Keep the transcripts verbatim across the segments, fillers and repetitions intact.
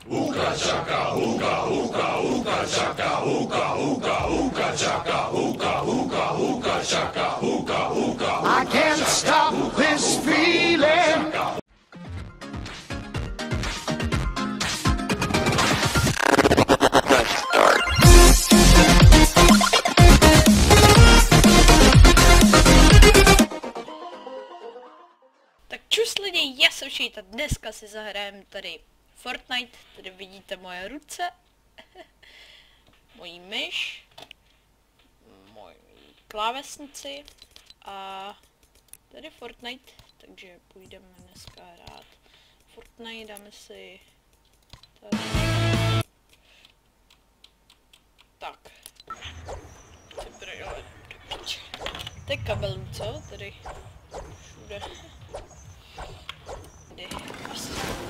Hookah chaka, hookah, hookah, hookah chaka, hookah, hookah, hookah chaka, hookah, hookah, hookah chaka, hookah, hookah. I can't stop this feeling. Tak čus lidi, já jsem Šejt a dneska si zahrajeme tady Fortnite, tady vidíte moje ruce, moji myš, moji klávesnici a tady Fortnite, takže půjdeme dneska hrát Fortnite, dáme si tady. Tak, to je kabelů, co? Tady všude. Tady asi.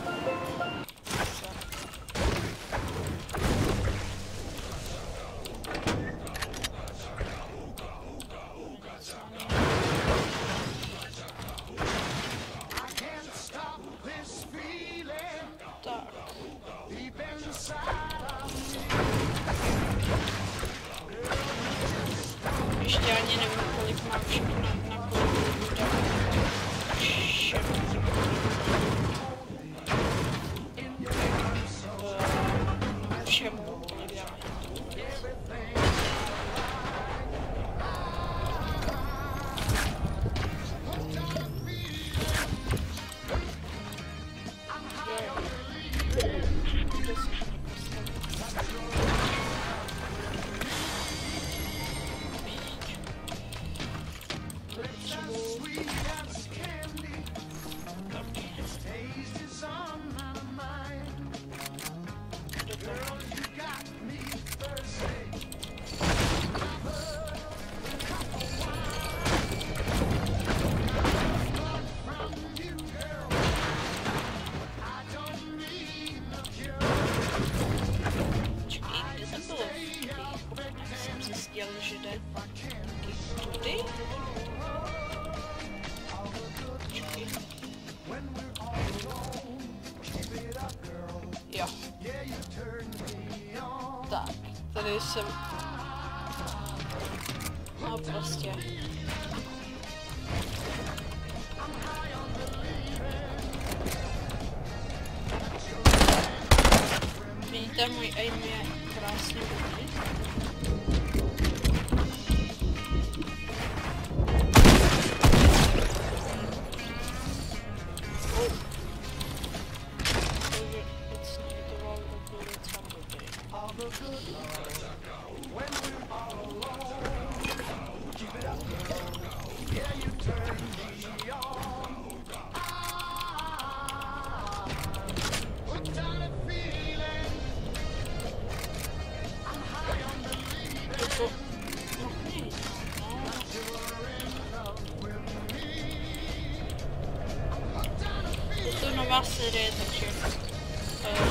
Tak. Ještě ani nevím, kolik mám všechno na, na kolik tak všem. Všem kolik dáme. Že jde tudy. Jo. Tak, tady jsem... No prostě. Vidíte, můj aim je krásně dobrý. Je to nová série, takže uh,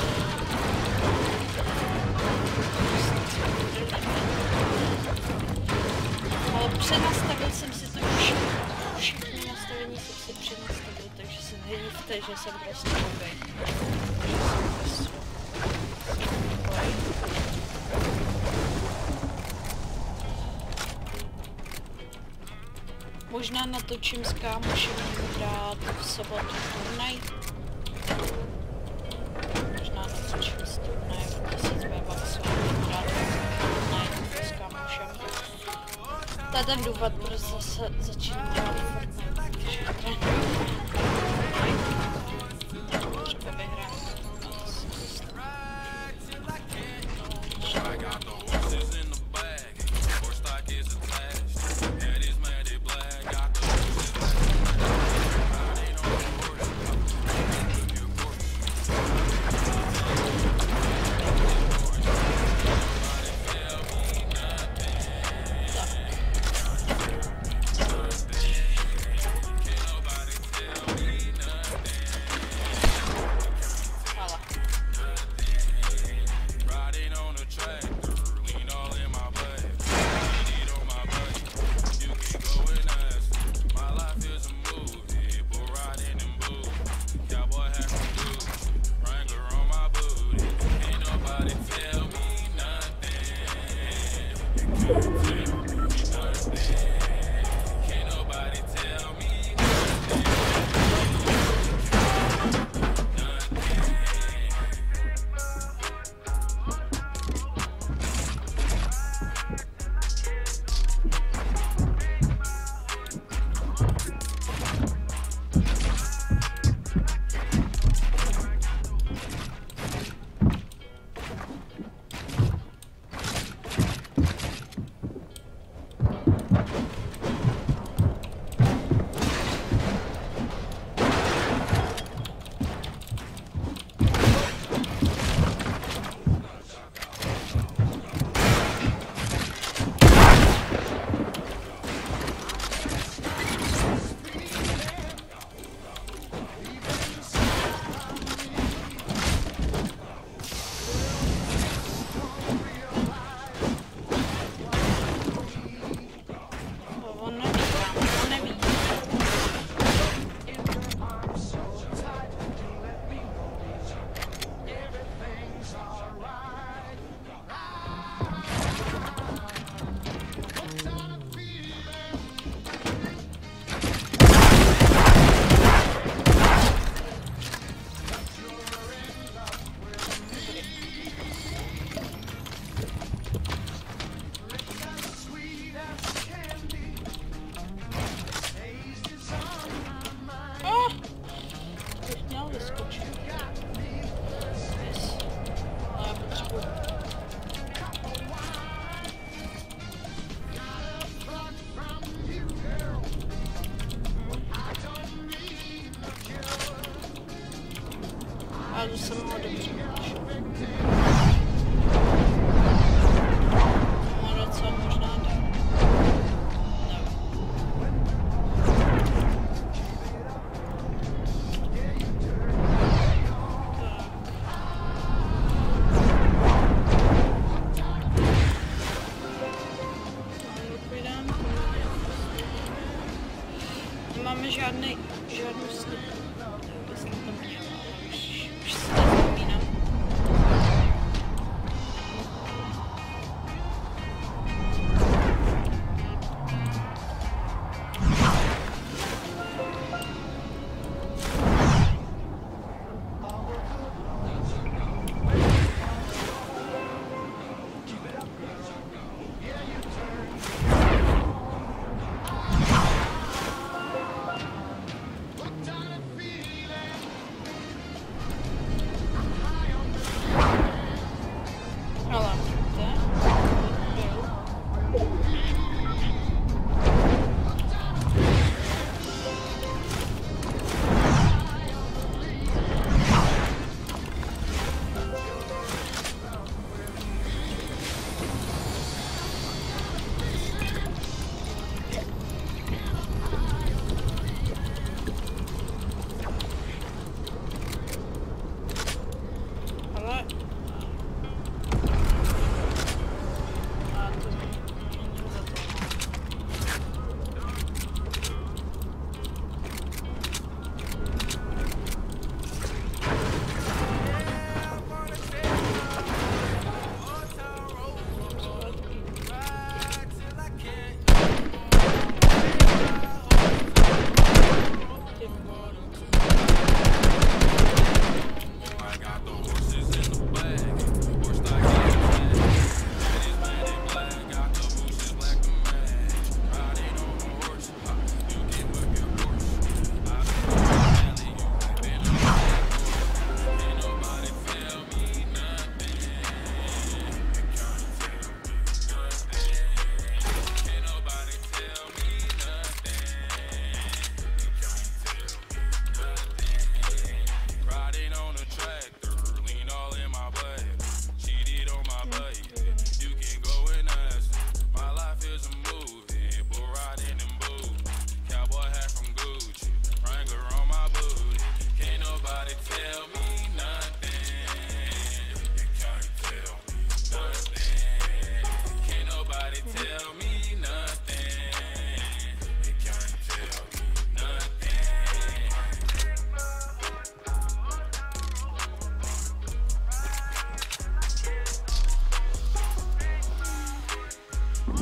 ale přenastavil jsem si to všechno, všechny nastavení jsem si přenastavil, takže se nedivte, že jsem prostě blbej. Možná natočím s kámošem hrát v sobotu Fortnite. Možná natočím s turnajem, kde se zbývám s vámi hrát Fortnite s kámošem. To je ten důvod, proč zase začínám hrát Fortnite, když trénuju. Třeba vyhrám.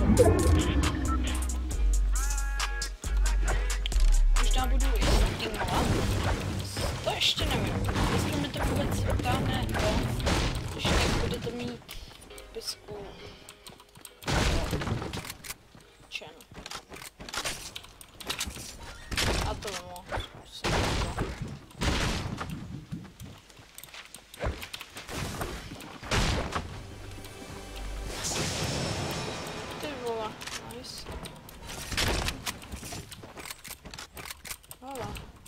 Možná budu i streamovat. To ještě nevím. Jestli mi to vůbec vytáhne to, když tak budete mít pisku channel. A to mohu zkusit. Ty vole, nice. Hala.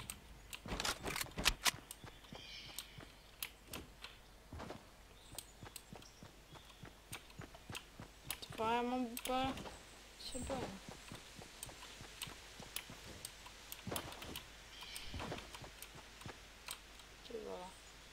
Typa, já mám úplně se bojím. Ty vole.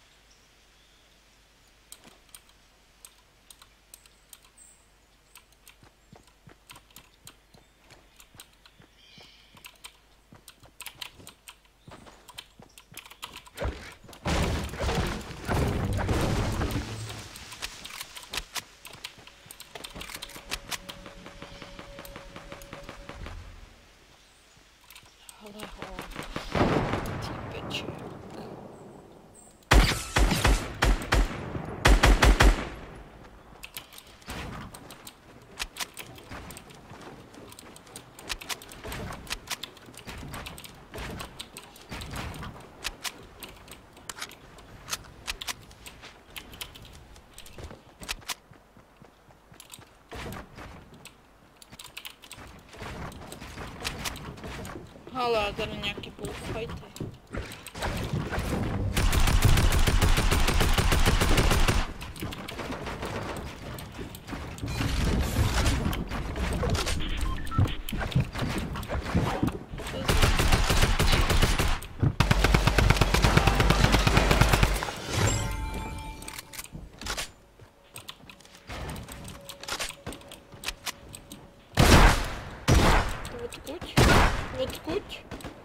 Hele ho, týpeček. Hele, tady nějaký bullfighty. Odkud? Odkud?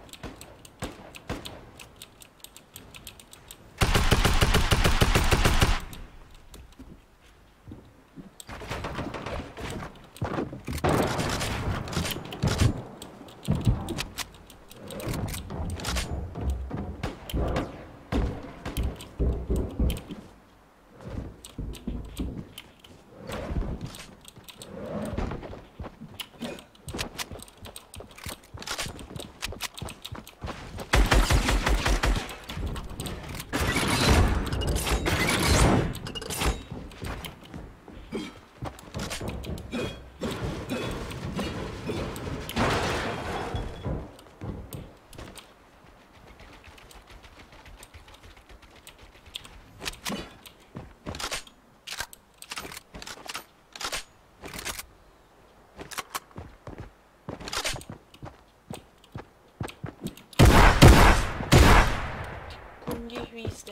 Hvízde.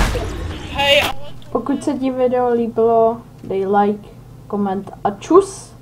Hej, ale... Pokud se ti video líbilo, dej like, koment a čus!